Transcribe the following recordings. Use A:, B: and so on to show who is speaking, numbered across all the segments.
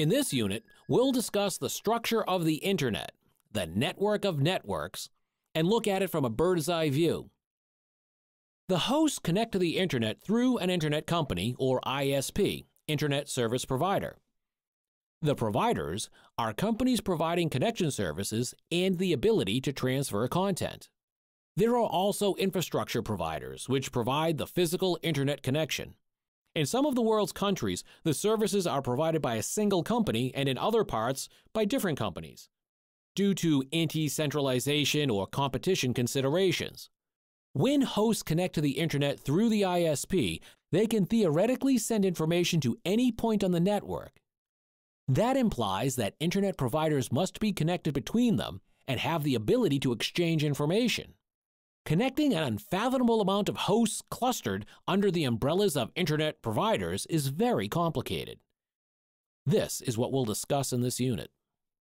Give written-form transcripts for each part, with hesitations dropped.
A: In this unit, we'll discuss the structure of the Internet, the network of networks, and look at it from a bird's-eye view. The hosts connect to the Internet through an Internet company, or ISP, Internet Service Provider. The providers are companies providing connection services and the ability to transfer content. There are also infrastructure providers, which provide the physical Internet connection. In some of the world's countries, the services are provided by a single company, and in other parts, by different companies, due to anti-centralization or competition considerations. When hosts connect to the Internet through the ISP, they can theoretically send information to any point on the network. That implies that Internet providers must be connected between them and have the ability to exchange information. Connecting an unfathomable amount of hosts clustered under the umbrellas of Internet providers is very complicated. This is what we'll discuss in this unit.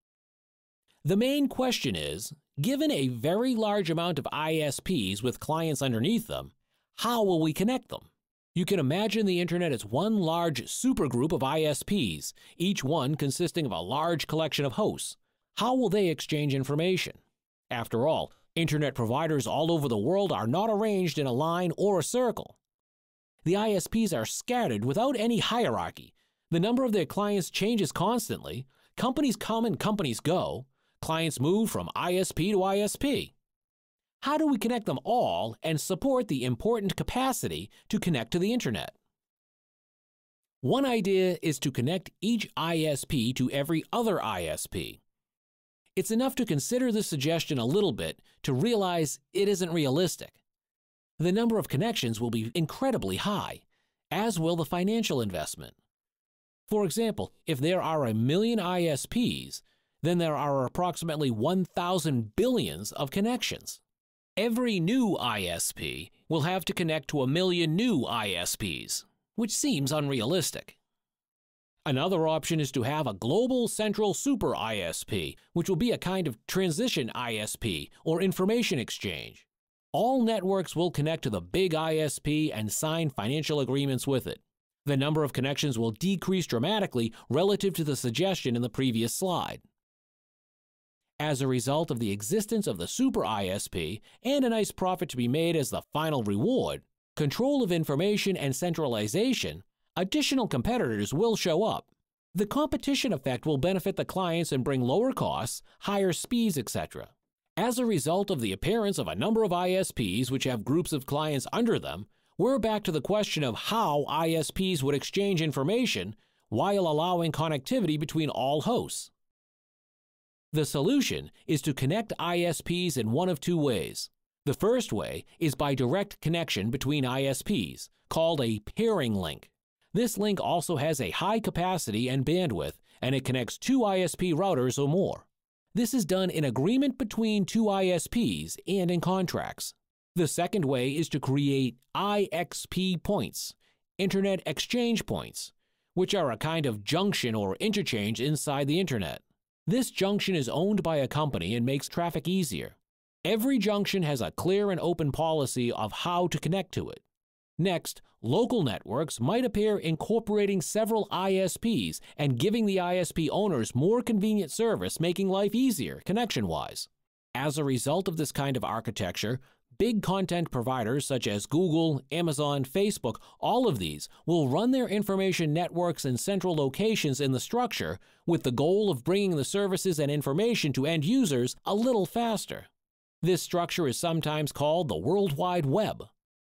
A: The main question is, given a very large amount of ISPs with clients underneath them, how will we connect them? You can imagine the Internet as one large supergroup of ISPs, each one consisting of a large collection of hosts. How will they exchange information? After all, Internet providers all over the world are not arranged in a line or a circle. The ISPs are scattered without any hierarchy. The number of their clients changes constantly. Companies come and companies go. Clients move from ISP to ISP. How do we connect them all and support the important capacity to connect to the Internet? One idea is to connect each ISP to every other ISP. It's enough to consider this suggestion a little bit to realize it isn't realistic. The number of connections will be incredibly high, as will the financial investment. For example, if there are 1 million ISPs, then there are approximately 1,000 billions of connections. Every new ISP will have to connect to 1 million new ISPs, which seems unrealistic. Another option is to have a global central super ISP, which will be a kind of transition ISP or information exchange. All networks will connect to the big ISP and sign financial agreements with it. The number of connections will decrease dramatically relative to the suggestion in the previous slide. As a result of the existence of the super ISP and a nice profit to be made as the final reward, control of information and centralization, additional competitors will show up. The competition effect will benefit the clients and bring lower costs, higher speeds, etc. As a result of the appearance of a number of ISPs which have groups of clients under them, we're back to the question of how ISPs would exchange information while allowing connectivity between all hosts. The solution is to connect ISPs in one of two ways. The first way is by direct connection between ISPs, called a pairing link. This link also has a high capacity and bandwidth, and it connects 2 ISP routers or more. This is done in agreement between 2 ISPs and in contracts. The second way is to create IXP points, Internet Exchange Points, which are a kind of junction or interchange inside the Internet. This junction is owned by a company and makes traffic easier. Every junction has a clear and open policy of how to connect to it. Next, local networks might appear incorporating several ISPs and giving the ISP owners more convenient service, making life easier connection-wise. As a result of this kind of architecture, big content providers such as Google, Amazon, Facebook, all of these will run their information networks in central locations in the structure with the goal of bringing the services and information to end users a little faster. This structure is sometimes called the World Wide Web.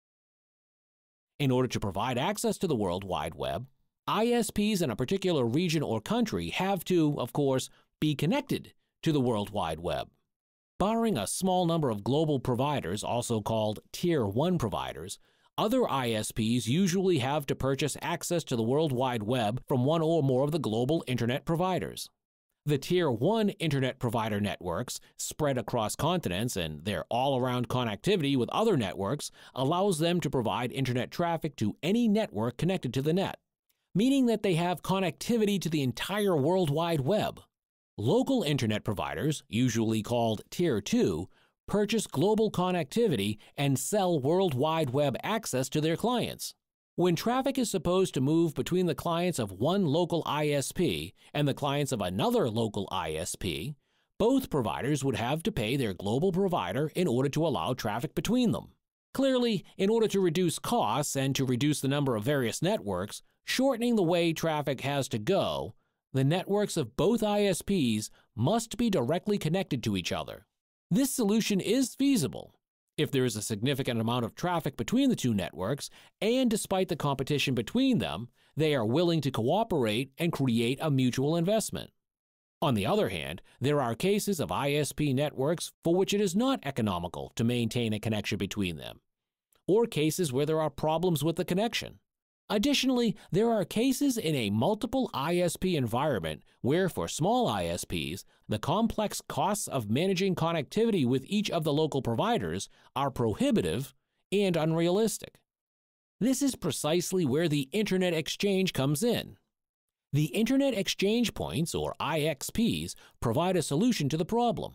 A: In order to provide access to the World Wide Web, ISPs in a particular region or country have to, of course, be connected to the World Wide Web. Barring a small number of global providers, also called Tier 1 providers, other ISPs usually have to purchase access to the World Wide Web from one or more of the global Internet providers. The Tier 1 Internet provider networks, spread across continents and their all-around connectivity with other networks, allows them to provide Internet traffic to any network connected to the net, meaning that they have connectivity to the entire World Wide Web. Local Internet providers, usually called Tier 2, purchase global connectivity and sell World Wide Web access to their clients. When traffic is supposed to move between the clients of one local ISP and the clients of another local ISP, both providers would have to pay their global provider in order to allow traffic between them. Clearly, in order to reduce costs and to reduce the number of various networks, shortening the way traffic has to go, the networks of both ISPs must be directly connected to each other. This solution is feasible if there is a significant amount of traffic between the two networks, and despite the competition between them, they are willing to cooperate and create a mutual investment. On the other hand, there are cases of ISP networks for which it is not economical to maintain a connection between them, or cases where there are problems with the connection. Additionally, there are cases in a multiple ISP environment where, for small ISPs, the complex costs of managing connectivity with each of the local providers are prohibitive and unrealistic. This is precisely where the Internet Exchange comes in. The Internet Exchange Points, or IXPs, provide a solution to the problem.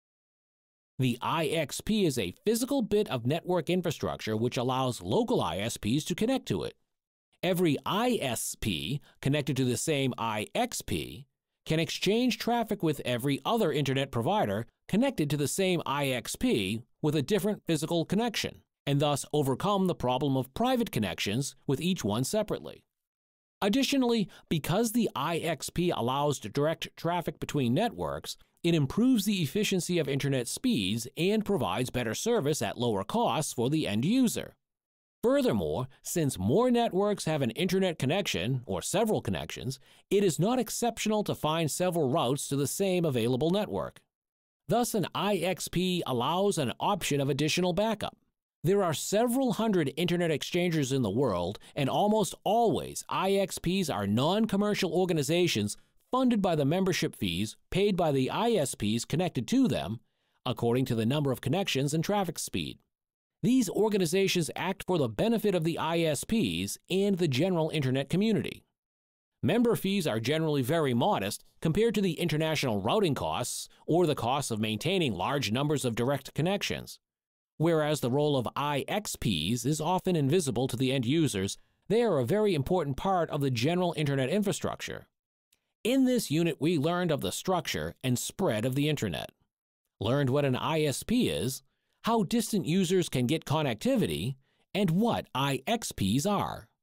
A: The IXP is a physical bit of network infrastructure which allows local ISPs to connect to it. Every ISP connected to the same IXP can exchange traffic with every other Internet provider connected to the same IXP with a different physical connection, and thus overcome the problem of private connections with each one separately. Additionally, because the IXP allows direct traffic between networks, it improves the efficiency of Internet speeds and provides better service at lower costs for the end user. Furthermore, since more networks have an Internet connection, or several connections, it is not exceptional to find several routes to the same available network. Thus, an IXP allows an option of additional backup. There are several hundred Internet exchangers in the world, and almost always IXPs are non-commercial organizations funded by the membership fees paid by the ISPs connected to them, according to the number of connections and traffic speed. These organizations act for the benefit of the ISPs and the general Internet community. Member fees are generally very modest compared to the international routing costs or the costs of maintaining large numbers of direct connections. Whereas the role of IXPs is often invisible to the end users, they are a very important part of the general Internet infrastructure. In this unit, we learned of the structure and spread of the Internet, learned what an ISP is, how distant users can get connectivity, and what IXPs are.